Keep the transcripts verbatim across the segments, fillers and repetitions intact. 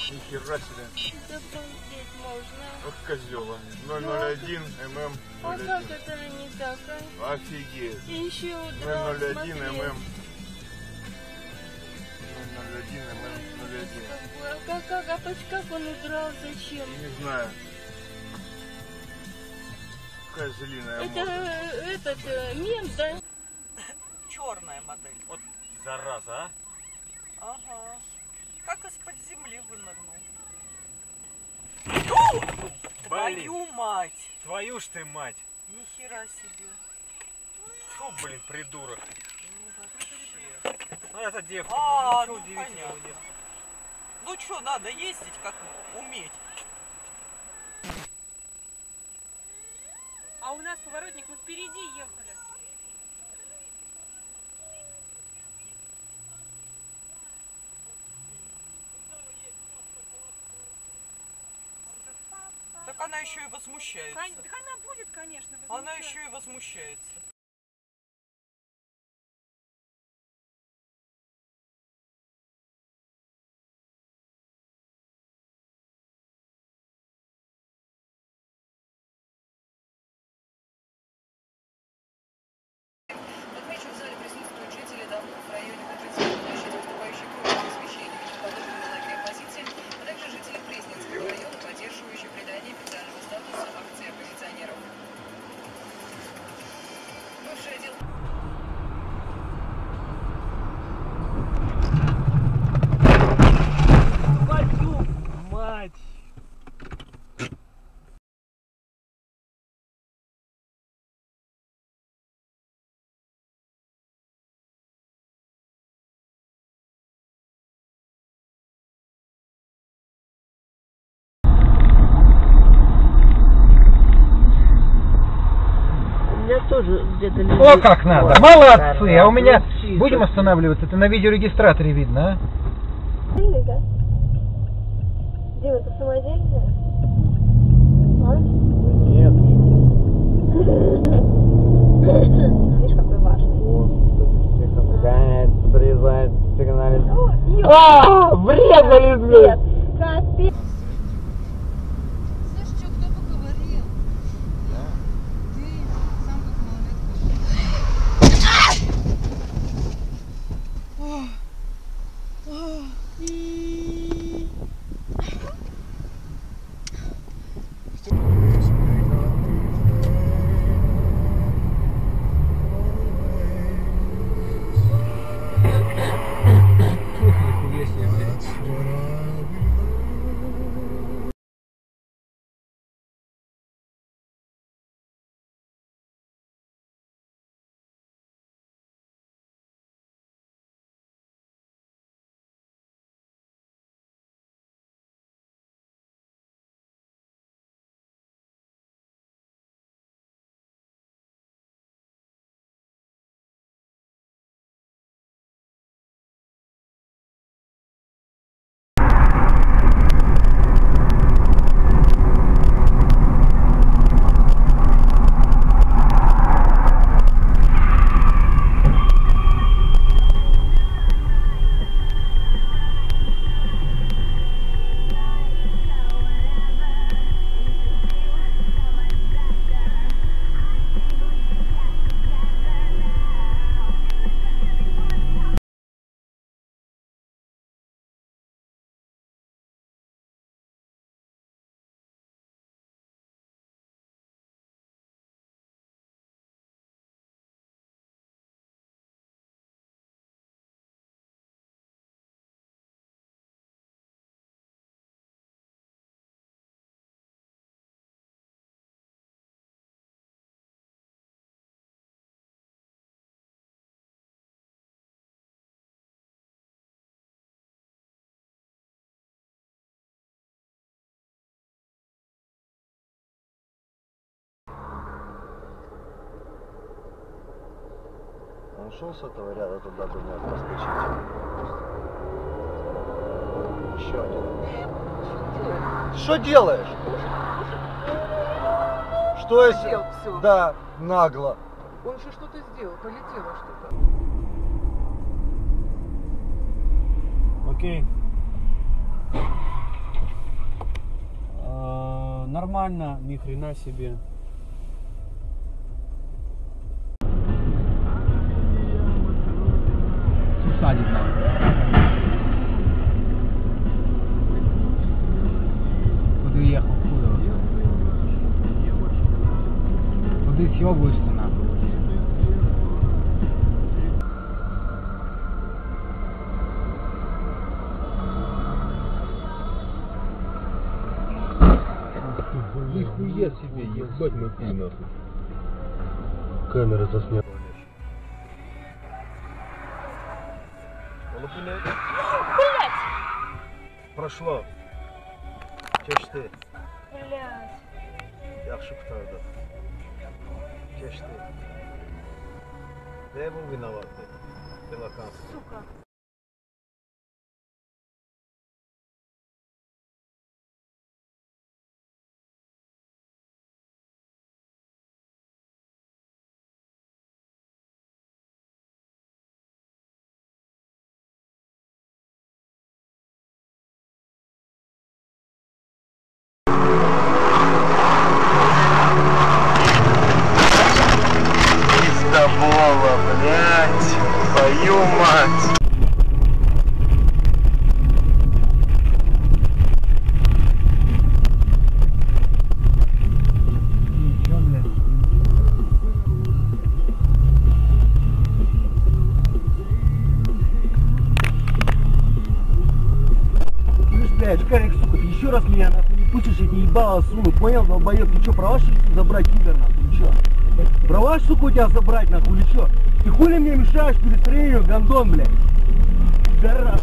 Нихера себе. Да балдеть можно. Вот козел они. ноль ноль один ММ. А как это не так, а? Офигеть. И еще удрал, ноль ноль один смотри. ММ. ноль ноль один ММ ноль один. А как, как, а под как он удрал, зачем? Не знаю. Какая злиная Это морда. э, этот э, мем, да? Черная модель. Вот зараза, а? Ага. Как из-под земли вынырнул. Твою мать! Твою ж ты мать! Нихера себе. Фу, блин, придурок. Ну, вообще. Ну это девка, А, ничего ну, удивительного понятно. нет. Ну что, надо ездить, как уметь. А у нас поворотник, мы впереди ехали. Так она еще и возмущается. Кон- Так она будет, конечно, Она возмущаться. еще и возмущается. Отмечу, в зале присутствуют жители домов в районе Патрицианской площади, выступающие против освещения подобной мелкой оппозиции, а также жители Пресненского района, поддерживающие придание официального статуса акции оппозиционеров. Бывший отдел... Твою мать! Тоже где-то лежит. О, как надо! Молодцы! А у меня... Будем останавливаться? Это на видеорегистраторе видно, а? Дима, это самодельное? А? Нет. Видишь, какой важный. Господи, тихо, погоняет, подрезает, сигналит. А, врезались, блядь! Капец. Слышь, что, кто поговорил? Да. Ты сам как малолетка. Он шел с этого ряда туда, думаю, проскочить. Еще один. Что делаешь? Что если... Хотел всё. Да, нагло. Он же что-то сделал, полетело что-то. Окей. нормально, ни хрена себе. Садик нам. Куда ехал, хуй его знает. Куда съебываешься нахуй? Нихуя себе, ебать мой хуй нахуй. Камера засняла. Блять! Прошло. Кешти. Блять. Yaxshi kurtardi. Kechdi. Ne bu vinovatni? Telokans. Сука. Пиздобола, блядь. Твою мать. Чё, блядь? Слышь, блядь, Шкарик, сука, ты еще раз меня нахуй не пустишь, я тебе ебало суну, понял, долбоёб? Ты чё, права, что ли, забрать пидор, нахуй, или чё? Права, сука, у тебя забрать, нахуй, или чё? Ты хули мне мешаешь перестроению, гандон, блядь? Пидорас.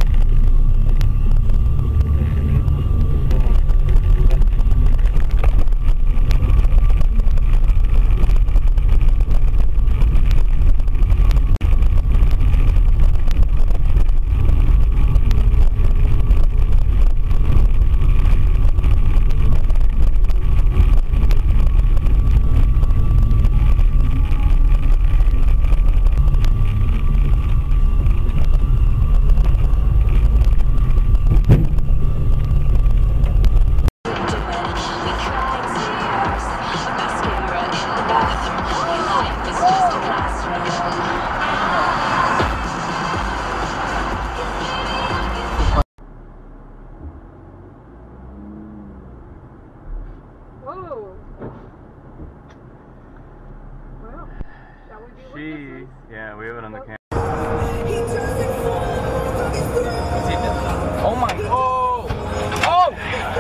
Whoa. Well, shall we be witnesses? Yeah, we have it on the camera. Oh my god! Oh!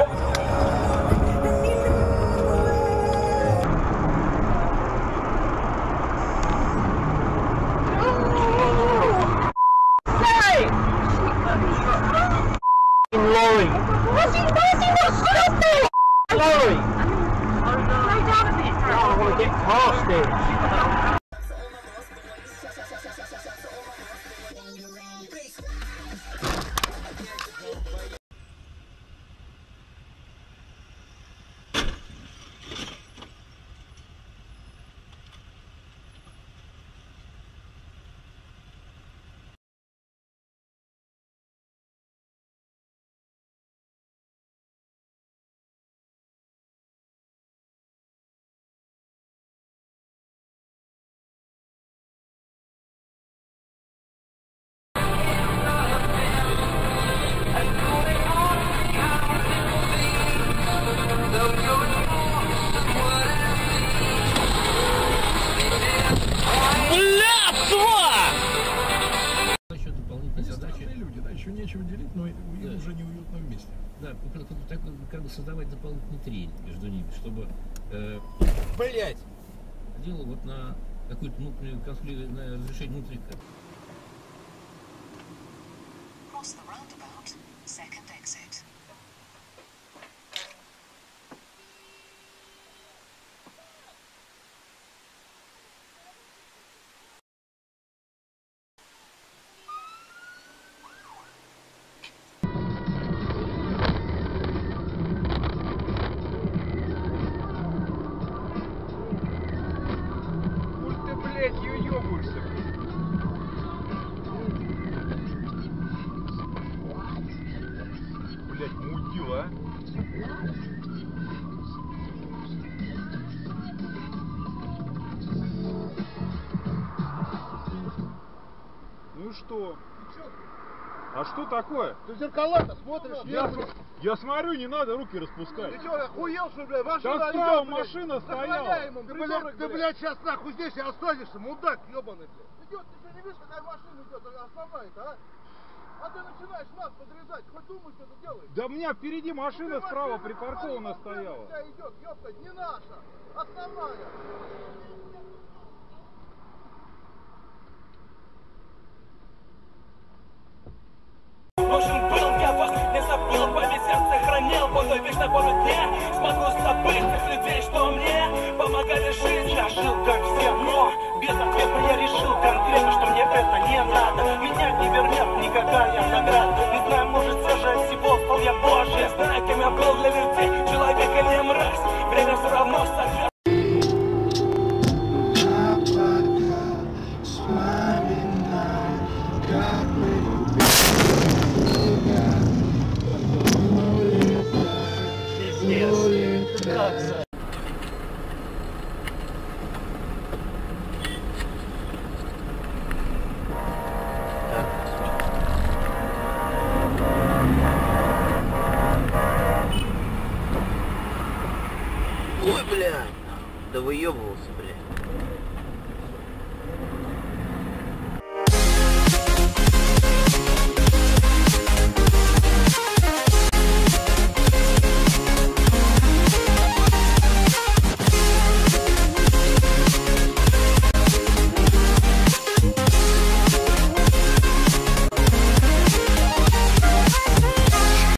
Lorry! Lorry! I want to get past it. Нечего делить, но им да. Уже неуютно вместе. Да, так как бы создавать дополнительный трель между ними, чтобы э, блять дело вот на какую-то внутреннюю конфликт, на разрешение внутренних. Пусть ты, блядь, ее ебаешься. блядь, мудила, а? Ну и что? А что такое? Ты в зеркала-то смотришь? Я, я смотрю, не надо руки распускать. Ты что, охуел, что ли, блядь? Машина Да справа идет, машина блядь. стояла. Ему, ты, блядь, ты, блядь, сейчас нахуй здесь и останешься, мудак ебаный, блядь. Идет, ты что не видишь, какая машина идет, основная-то, а? А ты начинаешь нас подрезать, хоть думай, что ты делаешь. Да у меня впереди машина ну, справа машина, припаркована смотри, стояла. У тебя идет, ёптать, не наша, основная. Нужен был я вас, не забыл, по сердце хранил, буду вечно помнить дне. Смогу забыть тех людей, что мне помогали жить. Я жил как все, но безответно я решил конкретно, что мне это не надо. Меня не вернет никакая награда. Не знаю, может, все же от всего стал я Божий. Не знаю, кем я был для людей, человек или мразь. Время все равно сожрет. Ой, блядь, да выебывался, блядь.